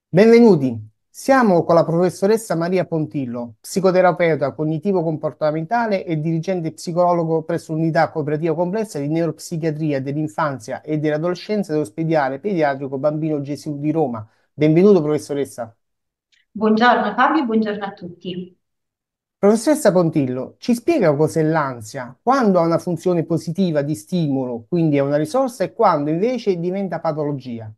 Benvenuti, siamo con la professoressa Maria Pontillo, psicoterapeuta cognitivo-comportamentale e dirigente psicologo presso l'unità cooperativa complessa di neuropsichiatria dell'infanzia e dell'adolescenza dell'ospedale pediatrico Bambino Gesù di Roma. Benvenuto, professoressa. Buongiorno Fabio, buongiorno a tutti. Professoressa Pontillo, ci spiega cos'è l'ansia, quando ha una funzione positiva di stimolo, quindi è una risorsa, e quando invece diventa patologia?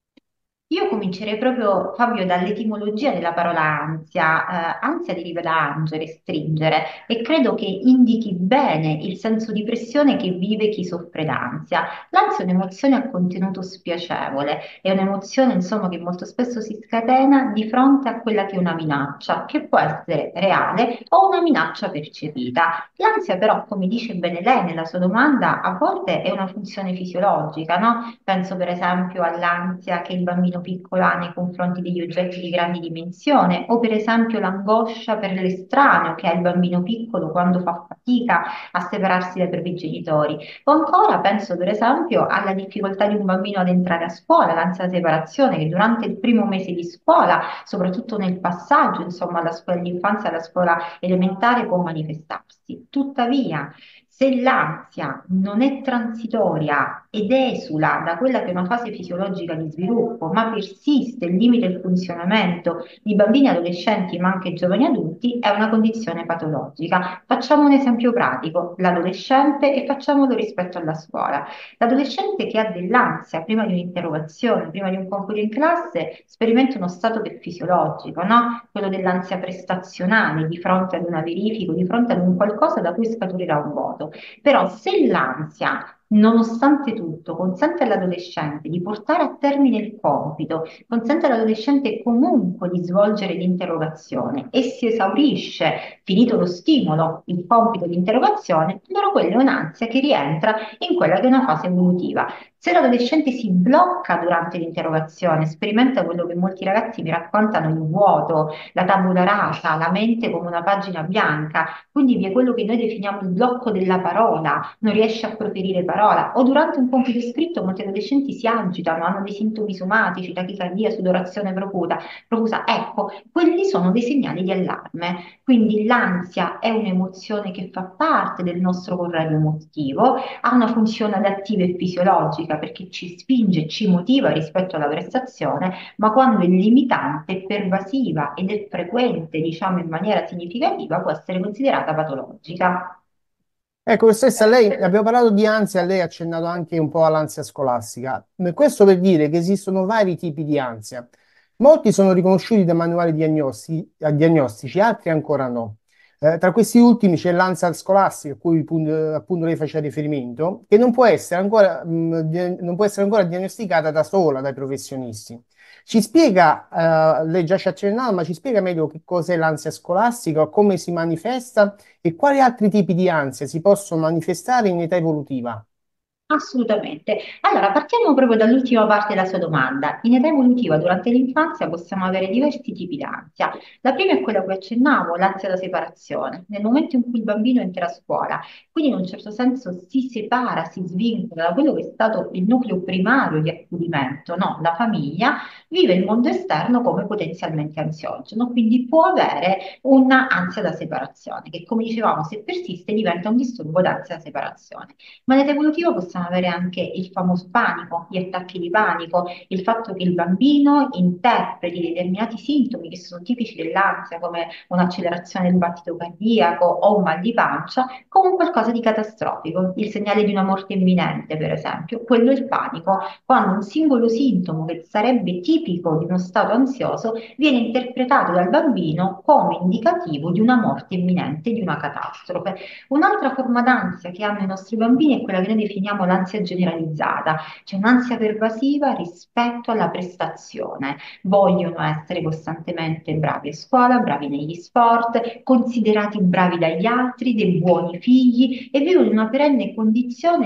Io comincerei proprio, Fabio, dall'etimologia della parola ansia. Ansia deriva da angere, stringere, e credo che indichi bene il senso di pressione che vive chi soffre d'ansia. L'ansia è un'emozione a contenuto spiacevole, è un'emozione, insomma, che molto spesso si scatena di fronte a quella che è una minaccia, che può essere reale o una minaccia percepita. L'ansia, però, come dice bene lei nella sua domanda, a volte è una funzione fisiologica, no? Penso per esempio all'ansia che il bambino piccolo ha nei confronti degli oggetti di grandi dimensione, o per esempio l'angoscia per l'estraneo che ha il bambino piccolo quando fa fatica a separarsi dai propri genitori. O ancora penso per esempio alla difficoltà di un bambino ad entrare a scuola, l'ansia da separazione che durante il primo mese di scuola, soprattutto nel passaggio, insomma, alla scuola dell'infanzia alla scuola elementare può manifestarsi. Tuttavia, se l'ansia non è transitoria ed esula da quella che è una fase fisiologica di sviluppo, ma persiste e limita il funzionamento di bambini e adolescenti, ma anche giovani adulti, è una condizione patologica. Facciamo un esempio pratico, l'adolescente, e facciamolo rispetto alla scuola. L'adolescente che ha dell'ansia prima di un'interrogazione, prima di un compito in classe, sperimenta uno stato che è fisiologico, no? Quello dell'ansia prestazionale di fronte ad una verifica, di fronte ad un qualcosa da cui scaturirà un voto. Però se l'ansia, nonostante tutto, consente all'adolescente di portare a termine il compito, consente all'adolescente comunque di svolgere l'interrogazione e si esaurisce, finito lo stimolo, il compito di interrogazione, allora quella è un'ansia che rientra in quella che è una fase evolutiva. Se l'adolescente si blocca durante l'interrogazione, sperimenta quello che molti ragazzi mi raccontano, il vuoto, la tabula rasa, la mente come una pagina bianca, quindi vi è quello che noi definiamo il blocco della parola, non riesce a proferire parola, o durante un compito scritto molti adolescenti si agitano, hanno dei sintomi somatici, tachicardia, sudorazione profusa. Ecco, quelli sono dei segnali di allarme. Quindi l'ansia è un'emozione che fa parte del nostro corredo emotivo, ha una funzione adattiva e fisiologica perché ci spinge, ci motiva rispetto alla prestazione, ma quando è limitante, pervasiva ed è frequente, diciamo in maniera significativa, può essere considerata patologica. Ecco, professoressa, lei abbiamo parlato di ansia, lei ha accennato anche un po' all'ansia scolastica. Questo per dire che esistono vari tipi di ansia. Molti sono riconosciuti da manuali diagnostici, altri ancora no. Tra questi ultimi c'è l'ansia scolastica, a cui appunto lei faceva riferimento, che non può essere ancora diagnosticata da sola dai professionisti. Ci spiega, lei già ci ha accennato, ma ci spiega meglio che cos'è l'ansia scolastica, come si manifesta e quali altri tipi di ansia si possono manifestare in età evolutiva? Assolutamente. Allora, partiamo proprio dall'ultima parte della sua domanda. In età evolutiva, durante l'infanzia, possiamo avere diversi tipi di ansia. La prima è quella a cui accennavo, l'ansia da separazione. Nel momento in cui il bambino entra a scuola, quindi in un certo senso si separa, si svincola da quello che è stato il nucleo primario di accudimento, no? La famiglia, vive il mondo esterno come potenzialmente ansiogeno, quindi può avere un'ansia da separazione, che come dicevamo, se persiste diventa un disturbo d'ansia da separazione. Ma nell'età evolutiva possiamo avere anche il famoso panico, gli attacchi di panico, il fatto che il bambino interpreti determinati sintomi che sono tipici dell'ansia, come un'accelerazione del battito cardiaco o un mal di pancia, come un qualcosa di catastrofico, il segnale di una morte imminente, per esempio. Quello è il panico, quando un singolo sintomo che sarebbe tipico di uno stato ansioso viene interpretato dal bambino come indicativo di una morte imminente, di una catastrofe. Un'altra forma d'ansia che hanno i nostri bambini è quella che noi definiamo l'ansia generalizzata, cioè un'ansia pervasiva rispetto alla prestazione. Vogliono essere costantemente bravi a scuola, bravi negli sport, considerati bravi dagli altri, dei buoni figli e vivono in una perenne condizione per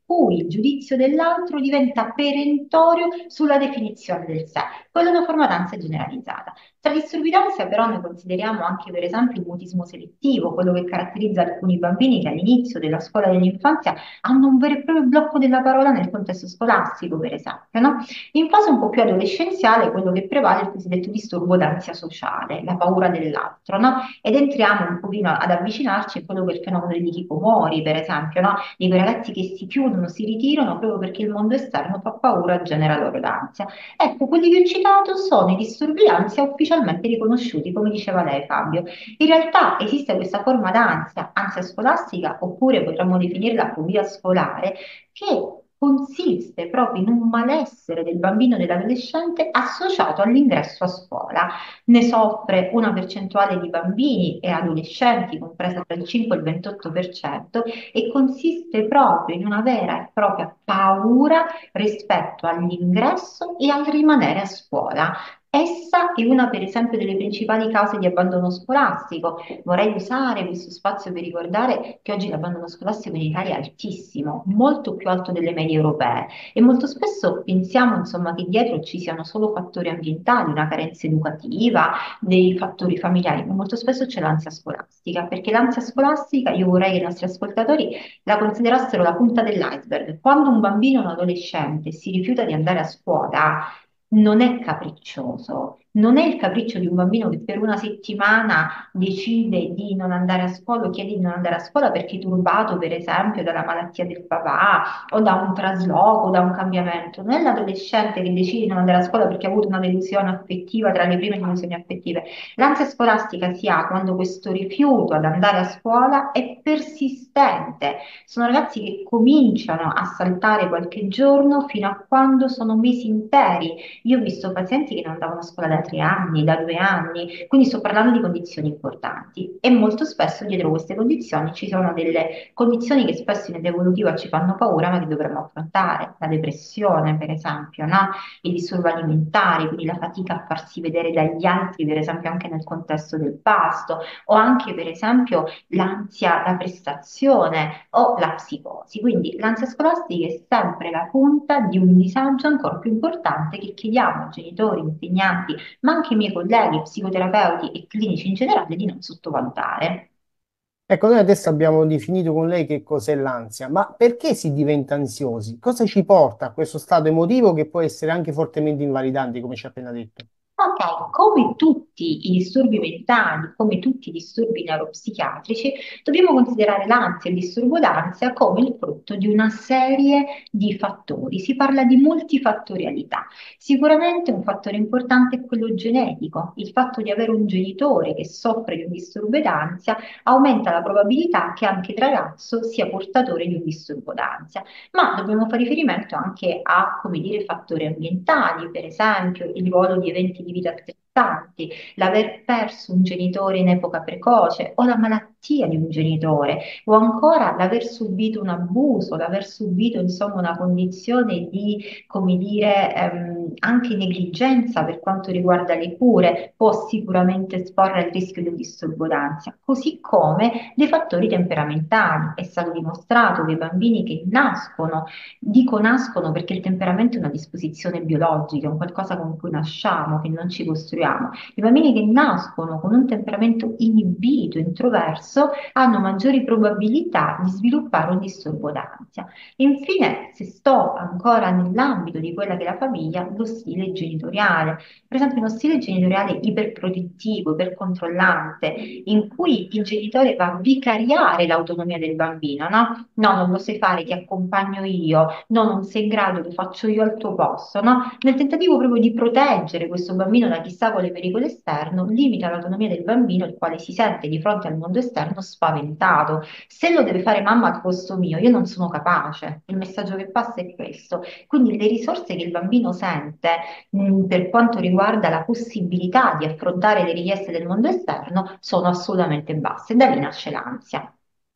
cui il giudizio dell'altro diventa perentorio sulla definizione del sé. Quella è una forma d'ansia generalizzata. Tra disturbi d'ansia però noi consideriamo anche per esempio il mutismo selettivo, quello che caratterizza alcuni bambini che all'inizio della scuola dell'infanzia hanno un vero e proprio blocco della parola nel contesto scolastico, per esempio, no? In fase un po' più adolescenziale, quello che prevale è il cosiddetto disturbo d'ansia sociale, la paura dell'altro, no? Ed entriamo un pochino ad avvicinarci a quello che è il fenomeno degli hikikomori, per esempio, no? Di quei ragazzi che si chiudono, si ritirano proprio perché il mondo esterno fa paura e genera loro d'ansia. Ecco, quelli che ho citato sono i disturbi d'ansia ufficialmente riconosciuti, come diceva lei, Fabio. In realtà esiste questa forma d'ansia, ansia scolastica, oppure potremmo definirla fobia scolare, che consiste proprio in un malessere del bambino e dell'adolescente associato all'ingresso a scuola. Ne soffre una percentuale di bambini e adolescenti, compresa tra il 5 e il 28%, e consiste proprio in una vera e propria paura rispetto all'ingresso e al rimanere a scuola. Essa è una, per esempio, delle principali cause di abbandono scolastico. Vorrei usare questo spazio per ricordare che oggi l'abbandono scolastico in Italia è altissimo, molto più alto delle medie europee e molto spesso pensiamo, insomma, che dietro ci siano solo fattori ambientali, una carenza educativa, dei fattori familiari, ma molto spesso c'è l'ansia scolastica, perché l'ansia scolastica io vorrei che i nostri ascoltatori la considerassero la punta dell'iceberg. Quando un bambino o un adolescente si rifiuta di andare a scuola, non è capriccioso, non è il capriccio di un bambino che per una settimana decide di non andare a scuola o chiede di non andare a scuola perché è turbato, per esempio, dalla malattia del papà o da un trasloco, da un cambiamento. Non è l'adolescente che decide di non andare a scuola perché ha avuto una delusione affettiva tra le prime delusioni affettive. L'ansia scolastica si ha quando questo rifiuto ad andare a scuola è persistente. Sono ragazzi che cominciano a saltare qualche giorno fino a quando sono mesi interi. Io ho visto pazienti che non andavano a scuola da 3 anni, da 2 anni, quindi sto parlando di condizioni importanti e molto spesso dietro queste condizioni ci sono delle condizioni che spesso in età evolutiva ci fanno paura, ma che dovremmo affrontare, la depressione, per esempio, no? I disturbi alimentari, quindi la fatica a farsi vedere dagli altri, per esempio anche nel contesto del pasto, o anche per esempio l'ansia da prestazione o la psicosi. Quindi l'ansia scolastica è sempre la punta di un disagio ancora più importante che chiediamo a genitori, insegnanti, ma anche ai miei colleghi, psicoterapeuti e clinici in generale di non sottovalutare. Ecco, noi adesso abbiamo definito con lei che cos'è l'ansia, ma perché si diventa ansiosi? Cosa ci porta a questo stato emotivo che può essere anche fortemente invalidante, come ci ha appena detto? Ok, come tutti i disturbi mentali, come tutti i disturbi neuropsichiatrici, dobbiamo considerare l'ansia e il disturbo d'ansia come il frutto di una serie di fattori. Si parla di multifattorialità. Sicuramente un fattore importante è quello genetico. Il fatto di avere un genitore che soffre di un disturbo d'ansia aumenta la probabilità che anche il ragazzo sia portatore di un disturbo d'ansia. Ma dobbiamo fare riferimento anche a, come dire, fattori ambientali, per esempio il ruolo di eventi di vita stressanti, l'aver perso un genitore in epoca precoce o la malattia di un genitore o ancora l'aver subito un abuso, l'aver subito insomma una condizione di, come dire, anche negligenza per quanto riguarda le cure può sicuramente esporre al rischio di un disturbo d'ansia, così come dei fattori temperamentali. È stato dimostrato che i bambini che nascono, dico nascono perché il temperamento è una disposizione biologica, è un qualcosa con cui nasciamo, che non ci costruiamo. I bambini che nascono con un temperamento inibito, introverso, hanno maggiori probabilità di sviluppare un disturbo d'ansia. Infine, se sto ancora nell'ambito di quella che è la famiglia, lo stile genitoriale. Per esempio, uno stile genitoriale iperprotettivo, ipercontrollante, in cui il genitore va a vicariare l'autonomia del bambino, no? No, non lo sai fare, ti accompagno io, no, non sei in grado, lo faccio io al tuo posto, no? Nel tentativo proprio di proteggere questo bambino da chissà quale pericolo esterno, limita l'autonomia del bambino, il quale si sente di fronte al mondo esterno spaventato. Se lo deve fare mamma al posto mio, io non sono capace. Il messaggio che passa è questo. Quindi le risorse che il bambino sente, per quanto riguarda la possibilità di affrontare le richieste del mondo esterno, sono assolutamente basse. Da lì nasce l'ansia.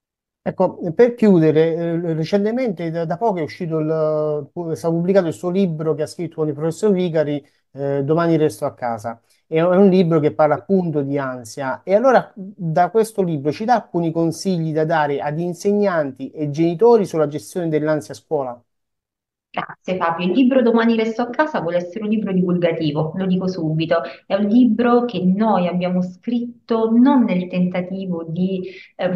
Ecco, per chiudere, recentemente da poco è uscito è stato pubblicato il suo libro che ha scritto con il professor Vicari, Domani resto a casa. È un libro che parla appunto di ansia. E allora da questo libro ci dà alcuni consigli da dare ad insegnanti e genitori sulla gestione dell'ansia a scuola? Grazie Fabio. Il libro Domani resto a casa vuole essere un libro divulgativo, lo dico subito. È un libro che noi abbiamo scritto non nel tentativo di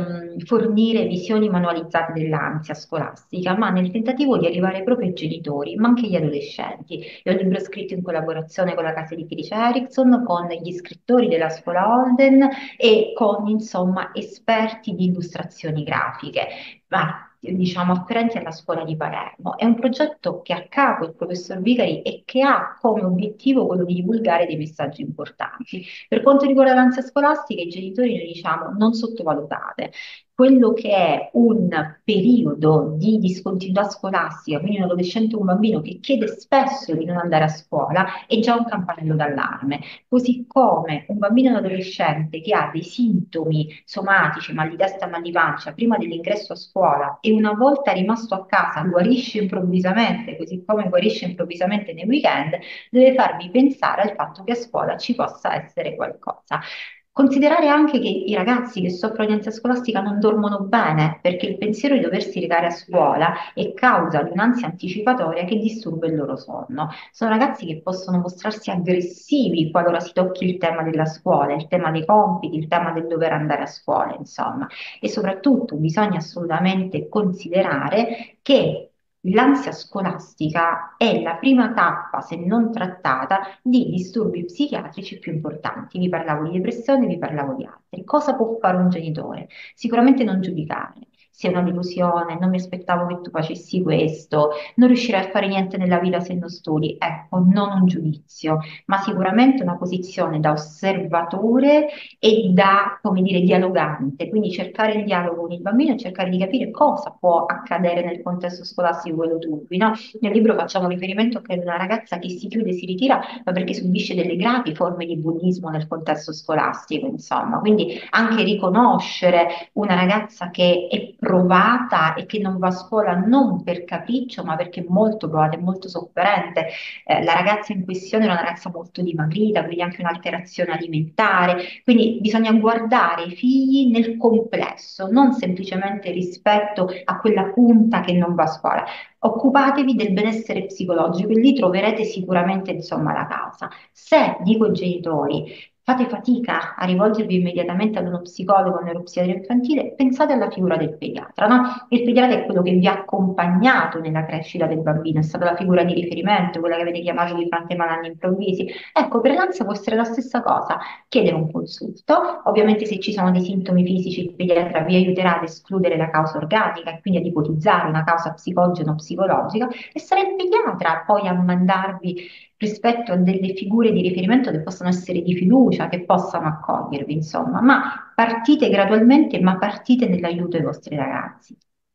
fornire visioni manualizzate dell'ansia scolastica, ma nel tentativo di arrivare proprio ai genitori, ma anche agli adolescenti. È un libro scritto in collaborazione con la casa editrice Erickson, con gli scrittori della scuola Holden e con, insomma, esperti di illustrazioni grafiche. Ma diciamo, afferenti alla scuola di Palermo. È un progetto che ha a capo il professor Vicari e che ha come obiettivo quello di divulgare dei messaggi importanti. Per quanto riguarda l'ansia scolastica, i genitori noi diciamo non sottovalutate. Quello che è un periodo di discontinuità scolastica, quindi un adolescente o un bambino che chiede spesso di non andare a scuola, è già un campanello d'allarme. Così come un bambino e un adolescente che ha dei sintomi somatici, mal di testa, mal di pancia, prima dell'ingresso a scuola e una volta rimasto a casa guarisce improvvisamente, così come guarisce improvvisamente nei weekend, deve farvi pensare al fatto che a scuola ci possa essere qualcosa. Considerare anche che i ragazzi che soffrono di ansia scolastica non dormono bene perché il pensiero di doversi recare a scuola è causa di un'ansia anticipatoria che disturba il loro sonno. Sono ragazzi che possono mostrarsi aggressivi qualora si tocchi il tema della scuola, il tema dei compiti, il tema del dover andare a scuola, insomma. E soprattutto bisogna assolutamente considerare che l'ansia scolastica è la prima tappa, se non trattata, di disturbi psichiatrici più importanti. Vi parlavo di depressione, vi parlavo di altri. Cosa può fare un genitore? Sicuramente non giudicare. Se è una delusione, non mi aspettavo che tu facessi questo, non riuscirai a fare niente nella vita se non studi. Ecco, non un giudizio, ma sicuramente una posizione da osservatore e da, come dire, dialogante. Quindi cercare il dialogo con il bambino e cercare di capire cosa può accadere nel contesto scolastico che lo turbi, no? Nel libro facciamo riferimento a una ragazza che si chiude e si ritira, ma perché subisce delle gravi forme di bullismo nel contesto scolastico, insomma. Quindi anche riconoscere una ragazza che è provata e che non va a scuola non per capriccio, ma perché è molto provata, è molto sofferente. La ragazza in questione era una ragazza molto dimagrita, quindi anche un'alterazione alimentare. Quindi bisogna guardare i figli nel complesso, non semplicemente rispetto a quella punta che non va a scuola. Occupatevi del benessere psicologico e lì troverete sicuramente, insomma, la causa. Se, dico ai genitori, fate fatica a rivolgervi immediatamente ad uno psicologo o a un neuropsichiatra infantile, pensate alla figura del pediatra, no? Il pediatra è quello che vi ha accompagnato nella crescita del bambino, è stata la figura di riferimento, quella che avete chiamato di fronte ai malanni improvvisi. Ecco, per l'ansia può essere la stessa cosa, chiedere un consulto, ovviamente se ci sono dei sintomi fisici il pediatra vi aiuterà ad escludere la causa organica e quindi ad ipotizzare una causa psicogena o psicologica e sarà il pediatra poi a mandarvi rispetto a delle figure di riferimento che possono essere di fiducia, che possano accogliervi, insomma, ma partite gradualmente, ma partite nell'aiuto ai vostri ragazzi.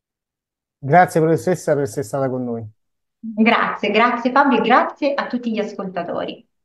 Grazie professoressa per essere stata con noi. Grazie, grazie Fabio e grazie a tutti gli ascoltatori.